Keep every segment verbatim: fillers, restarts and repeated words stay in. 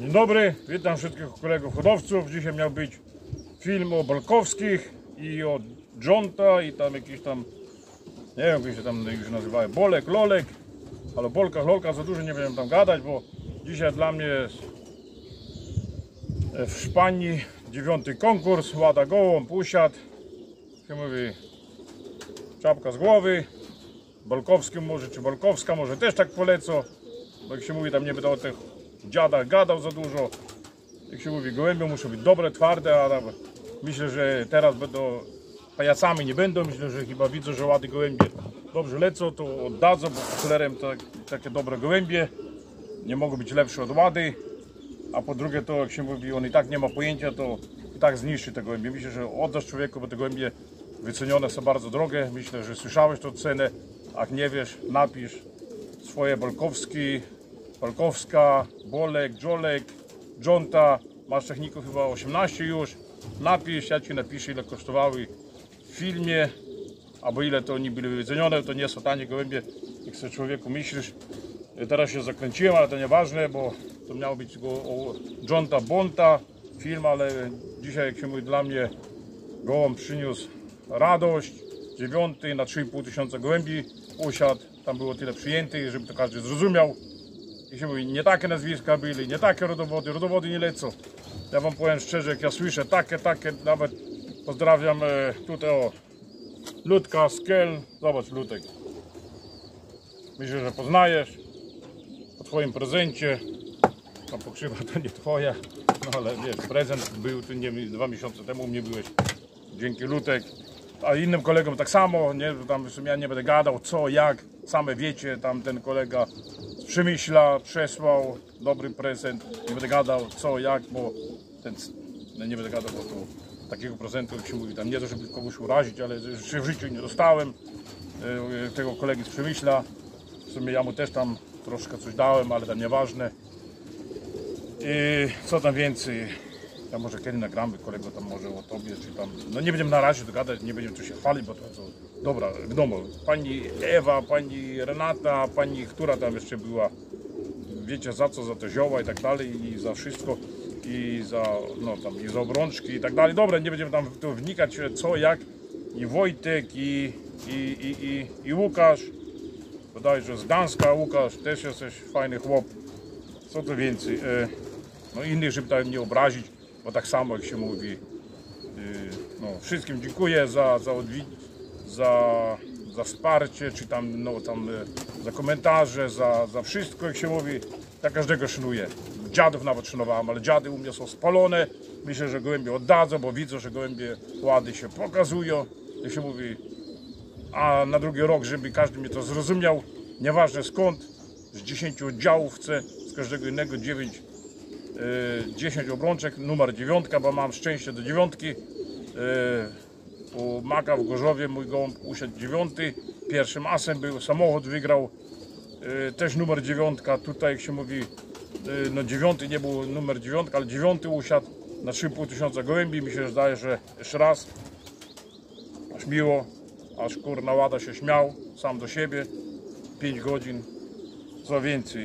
Dzień dobry, witam wszystkich kolegów hodowców. Dzisiaj miał być film o Bolkowskich i o Dżonta i tam jakiś tam, nie wiem jak się tam już nazywają, Bolek, Lolek, ale o Bolkach, Lolkach za dużo nie będę tam gadać, bo dzisiaj dla mnie jest w Szpanii dziewiąty konkurs, łada gołąb, usiadł, się mówi czapka z głowy, Bolkowskim może, czy Bolkowska może też tak polecą, bo jak się mówi tam nie będę o tych dziadach gadał za dużo, jak się mówi gołębie muszą być dobre, twarde, a tam myślę, że teraz będą pajacami nie będą, myślę, że chyba widzą, że łady gołębie dobrze lecą, to oddadzą, bo cholerem tak, takie dobre gołębie nie mogą być lepsze od łady, a po drugie to jak się mówi, on i tak nie ma pojęcia, to i tak zniszczy te gołębie. Myślę, że oddasz człowieku, bo te gołębie wycenione są bardzo drogie, myślę, że słyszałeś tą cenę, a jak nie wiesz, napisz swoje Bolkowski, Bolkowska, Bolek, Dżolek, Dżonta, masz techników chyba osiemnaście już, napisz, ja ci napiszę ile kosztowały w filmie, albo ile to oni byli wycenione, to nie są tanie gołębie, jak sobie człowieku myślisz. Teraz się zakręciłem, ale to nieważne, bo to miało być go o Dżonta Bonta film, ale dzisiaj jak się mówi dla mnie gołąb przyniósł radość, dziewiąty na trzy i pół tysiąca gołębi usiadł, tam było tyle przyjętych, żeby to każdy zrozumiał. I się mówi, nie takie nazwiska byli, nie takie rodowody, rodowody nie lecą. Ja wam powiem szczerze, jak ja słyszę takie, takie, nawet pozdrawiam e, tutaj o Ludka z Kel, zobacz Lutek. Myślę, że poznajesz po twoim prezencie, a pokrzywa to nie twoja, no ale wiesz, prezent był tu nie, dwa miesiące temu u mnie byłeś, dzięki Lutek. A innym kolegom tak samo, nie, tam w sumie ja nie będę gadał co, jak, same wiecie, tam ten kolega z Przemyśla przesłał dobry prezent, nie będę gadał co, jak, bo ten, no nie będę gadał, bo to takiego prezentu, jak się mówi, tam nie to, żeby kogoś urazić, ale jeszcze w życiu nie dostałem e, tego kolegi z Przemyśla, w sumie ja mu też tam troszkę coś dałem, ale tam nieważne. I co tam więcej? Ja może kiedy nagramy kolego tam może o tobie, czy tam, no nie będziemy na razie dogadać, nie będziemy tu się chwalić, bo to co, dobra, wiadomo, pani Ewa, pani Renata, pani, która tam jeszcze była, wiecie za co, za te zioła i tak dalej, i za wszystko, i za, no tam, i za obrączki i tak dalej, dobra, nie będziemy tam w to wnikać, co, jak, i Wojtek, i, i, i, i, i Łukasz, bodajże z Gdańska, Łukasz, też jesteś fajny chłop, co to więcej, e, no innych, żeby tam nie obrazić, bo tak samo jak się mówi, yy, no, wszystkim dziękuję za, za, za, za wsparcie, czy tam, no, tam yy, za komentarze, za, za wszystko jak się mówi, ja każdego szanuję. Dziadów nawet szanowałem, ale dziady u mnie są spalone, myślę, że gołębie oddadzą, bo widzą, że gołębie łady się pokazują, jak się mówi, a na drugi rok, żeby każdy mnie to zrozumiał, nieważne skąd, z dziesięciu oddziałów chcę, z każdego innego dziewięć dziesięć obrączek, numer dziewiątka, bo mam szczęście do dziewiątki. U Maka w Gorzowie mój gołąb usiadł dziewiąty, pierwszym asem był, samochód wygrał, też numer dziewiątka, tutaj jak się mówi, no dziewiąty nie był numer dziewiątka, ale dziewiąty usiadł na trzy i pół tysiąca gołębi, mi się zdaje, że jeszcze raz, aż miło, aż kurna łada się śmiał, sam do siebie, pięć godzin, co więcej.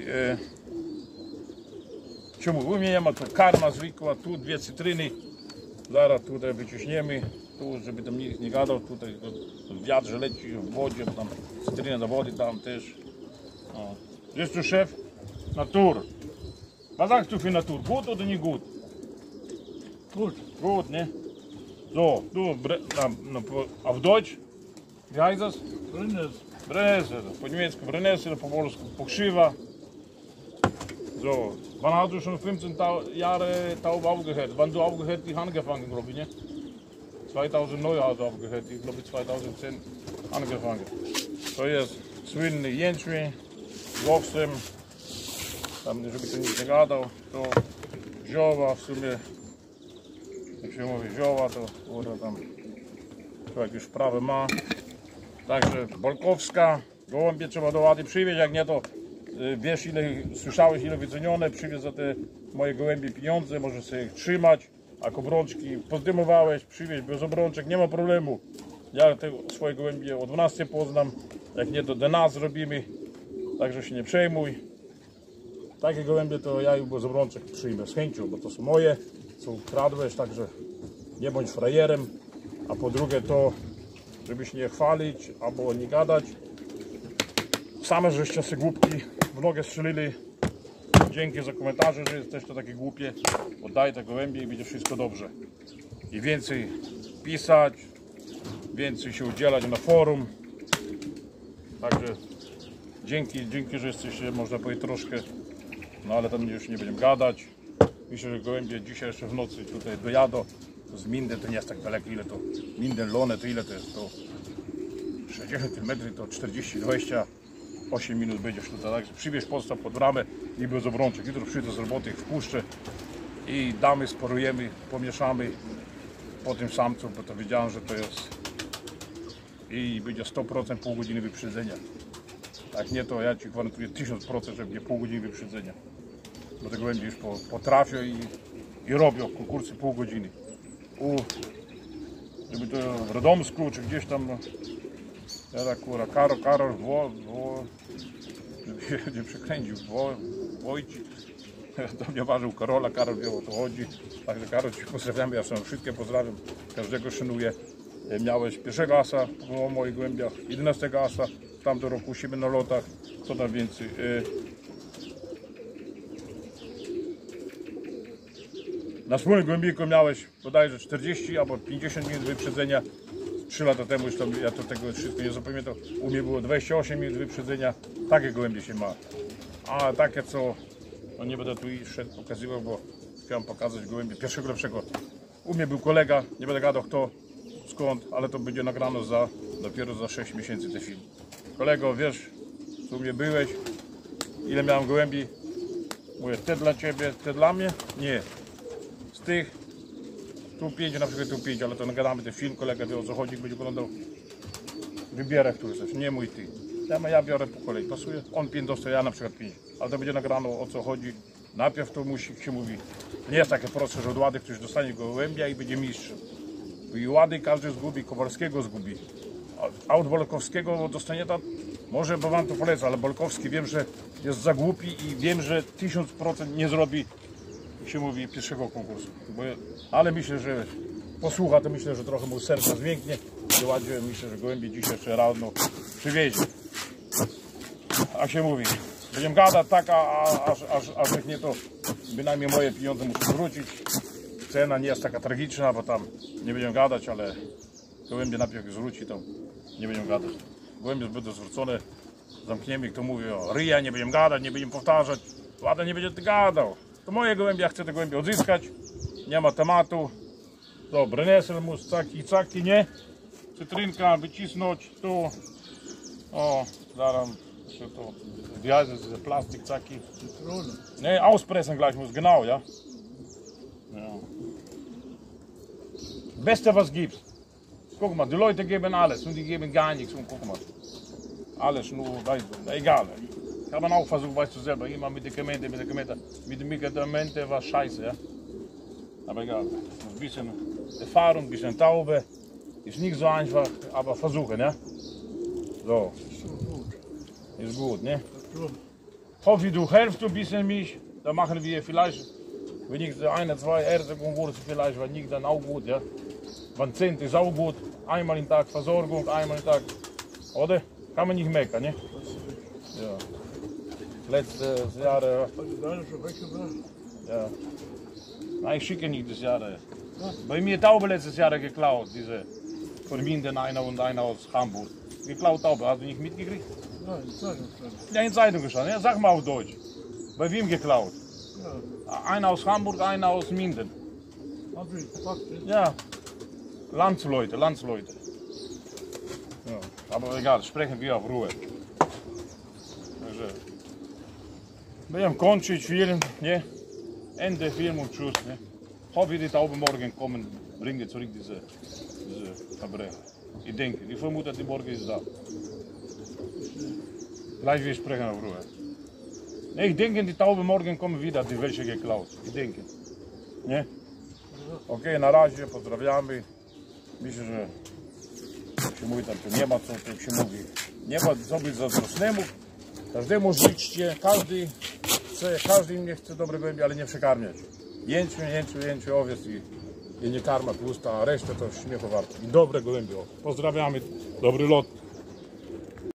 Czemu? U mnie nie ma tu karma zwykła, tu dwie cytryny, zaraz tutaj wyciśniemy, tu żeby tam nikt nie gadał, tutaj wiatr, że leci w wodzie, tam cytryna do wody, tam też. O. Jest tu szef? Natur. Was sagst du für Natur? Gut oder nicht gut? Gut. Gut, ne? So, du, na, na, auf Deutsch? Wie heißt das? Brennes. Brennesser, po niemiecku Brennesser, po polsku pokrzywa. So, wann hast du schon fünfzehn Jahre Taube aufgehört? Wann du aufgehört, dich angefangen, glaube ich, ne? zweitausendneun hast du aufgehört, ich glaube zweitausendzehn angefangen. To jest słynny jęczmień, z owsem, tam żeby to nikt nie gadał, to zioła w sumie, jak się mówi zioła, to kurde tam człowiek już wprawę ma. Także Bolkowska, gołębie trzeba do łady przywieźć, jak nie to wiesz ile, słyszałeś ile wycenione, przywiez za te moje gołębie pieniądze, możesz sobie ich trzymać, jak obrączki pozdymowałeś, przywieź bez obrączek, nie ma problemu. Ja te swoje gołębie o dwunastej poznam, jak nie to D N A zrobimy, także się nie przejmuj. takie gołębie to ja już z obrączek przyjmę z chęcią, bo to są moje, co ukradłeś, także nie bądź frajerem. A po drugie to, żeby się nie chwalić albo nie gadać. Same żeście sobie głupki w nogę strzelili. Dzięki za komentarze, że jesteście takie głupie. Oddaj te gołębie i będzie wszystko dobrze. I więcej pisać, więcej się udzielać na forum. Także dzięki, dzięki, że jesteście, można powiedzieć, troszkę, no ale tam już nie będziemy gadać. Myślę, że gołębie dzisiaj jeszcze w nocy tutaj dojadą. Z Minden to nie jest tak daleko, ile to Minden Lone to ile to jest, to sześćdziesiąt kilometrów, to czterdzieści dwadzieścia osiem minut będziesz tutaj, także przybierz podstaw pod bramę i bez obrączek. Jutro przyjdę z roboty, ich wpuszczę i damy, sporujemy, pomieszamy po tym samcu, bo to wiedziałem, że to jest i będzie sto procent pół godziny wyprzedzenia. Jak nie, to ja ci gwarantuję tysiąc procent, że będzie pół godziny wyprzedzenia, bo tego będzie już potrafią i, i robią konkursy pół godziny. U, żeby to w Radomsku, czy gdzieś tam, no, ja tak kurwa, Karol, Karol, wo, wo, żeby nie przekręcił, wo, Wojci, to mnie ważył Karola, Karol wie, o to chodzi, także Karol, ci pozdrawiam, ja sam wszystkie pozdrawiam, każdego szanuję. Miałeś pierwszego asa po moich głębiach, jedenastego asa w tamtym roku u siebie na lotach, co tam więcej. Na wspólnym głębiku miałeś bodajże czterdzieści albo pięćdziesiąt minut wyprzedzenia. trzy lata temu już tam, ja to tego wszystko nie zapamiętam. U mnie było dwadzieścia osiem minut wyprzedzenia. Takie gołębie się ma. A takie co, no nie będę tu szedł pokazywał, bo chciałem pokazać gołębie pierwszego lepszego. U mnie był kolega, nie będę gadał kto, skąd, ale to będzie nagrano za, dopiero za sześć miesięcy ten film. Kolego, wiesz, co u mnie byłeś, ile miałem gołębi? Mówię, te dla ciebie, te dla mnie? Nie. Z tych, tu pięć, na przykład tu pięć, ale to nagadamy ten film, kolega wie o co chodzi, będzie oglądał. Wybierę, który chcesz, nie mój ty. Ja, ja biorę po kolei, pasuje? On pięć dostał, ja na przykład pięć. Ale to będzie nagrano o co chodzi. Najpierw to musi się mówi. Nie jest takie proste, że od łady ktoś dostanie gołębia i będzie mistrzem. I łady każdy zgubi, Kowalskiego zgubi. A od Bolkowskiego dostanie to, może bo wam to polecę, ale Bolkowski wiem, że jest za głupi i wiem, że tysiąc procent nie zrobi, jak się mówi, pierwszego konkursu. Bo, ale myślę, że posłucha, to myślę, że trochę mu serca zmięknie. Ładzie, myślę, że gołębie dzisiaj jeszcze rano przywiezie. A się mówi, będziemy gadać tak, a, aż, aż, aż jak nie to bynajmniej moje pieniądze muszę zwrócić. Cena nie jest taka tragiczna, bo tam nie będziemy gadać, ale gołębie najpierw jak zwróci, to nie będziemy gadać. Gołębie będą zwrócone, zamkniemy, kto mówi o ryja, nie będziemy gadać, nie będziemy powtarzać. Łada nie będzie gadał. To moje gołębie, ja chcę te gołębie odzyskać, nie ma tematu. Dobra, nesel mus, caki, caki, nie? Cytrynka, wycisnąć, tu. O, zaraz, jeszcze to, diazes, plastik, caki. Ne, auspressen gleich muss, genau, ja? Ja. Beste was gibt's. Guck mal, die Leute geben alles und die geben gar nichts. Und guck mal, alles nur, weißt du, egal. Kann man auch versuchen, weißt du selber, immer Medikamente, Medikamente. Mit den Medikamenten war scheiße, ja. Aber egal. Ein bisschen Erfahrung, ein bisschen Taube. Ist nicht so einfach, aber versuchen, ja. So. Ist gut, ne? Hoffe, du helfst ein bisschen mich. Dann machen wir vielleicht, wenn ich eine, zwei erste Konkurse vielleicht, wenn nicht, dann auch gut, ja. Wenn zehn ist auch gut. Einmal im Tag Versorgung, einmal im Tag, oder? Kann man nicht meckern, ne? Ja. Letztes Jahr, ja. Nein, ich schicke nicht das Jahr. Bei mir Taube letztes Jahr geklaut, diese von Minden einer und einer aus Hamburg. Geklaut Taube, hast du nicht mitgekriegt? Ja, in Zeitung stand. Ja, in Zeitung gestanden, ja, sag mal auf Deutsch. Bei wem geklaut? Ja, Einer aus Hamburg, einer aus Minden. hab ich gepackt. Ja, Landsleute, Landsleute. Ja, aber egal, sprechen wir auf Ruhe. Także będziemy kończyć film, nie? Ende Film und Schluss, ne? Hoffe, die Taube morgen kommen, bringen zurück diese, diese Verbrecher. Ich denke, ich vermute, die morgen ist da. Gleich wir sprechen auf Ruhe. Ne, ich denke, die Taube morgen kommen wieder, die welche geklaut. Ich denke. Nie? Okej, okay, na razie, pozdrawiamy. Myślę, że jak się mówi tam, to nie ma co, jak się mówi. Nie ma co być zazdrosnemu. Każdemu życzcie, każdy chce, każdy inny chce dobre gołębie, ale nie przekarmiać. Jęczmiu, jęczmiu, jęczmiu, owiec i, i nie karma tłusta, a resztę to śmiechu warte. I dobre gołębie. O. Pozdrawiamy, dobry lot.